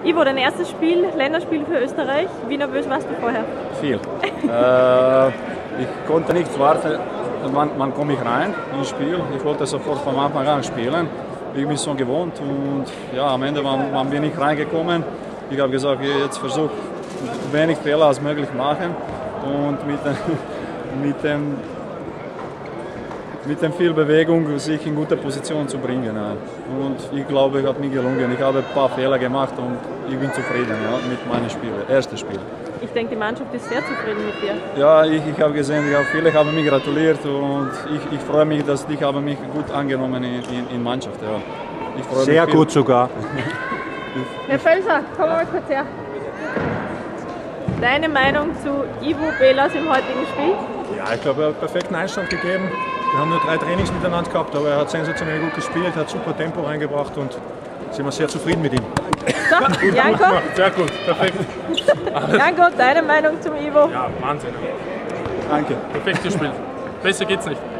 Ivo, dein erstes Spiel, Länderspiel für Österreich. Wie nervös warst du vorher? Viel. Ich konnte nicht warten, wann komme ich rein ins Spiel. Ich wollte sofort von Anfang an spielen. Ich bin so gewohnt und ja, am Ende wann bin ich reingekommen. Ich habe gesagt, jetzt versuche wenig Fehler als möglich machen und mit dem viel Bewegung sich in gute Position zu bringen. Ja. Und ich glaube, es hat mir gelungen. Ich habe ein paar Fehler gemacht und ich bin zufrieden, ja, mit meinen Spielen, erstes Spiel. Ich denke, die Mannschaft ist sehr zufrieden mit dir. Ja, ich habe gesehen, viele haben mich gratuliert und ich freue mich, dass die haben mich gut angenommen in Mannschaft. Ja. Ich freue sehr mich gut sogar. Herr Völser, komm mal kurz her. Deine Meinung zu Ivo Belos im heutigen Spiel? Ja, ich glaube, er hat einen perfekten Einstand gegeben. Wir haben nur 3 Trainings miteinander gehabt, aber er hat sensationell gut gespielt, hat super Tempo reingebracht und sind wir sehr zufrieden mit ihm. So, Janko? Sehr gut, perfekt. Janko, deine Meinung zum Ivo? Ja, Wahnsinn. Danke. Perfektes Spiel. Besser geht's nicht.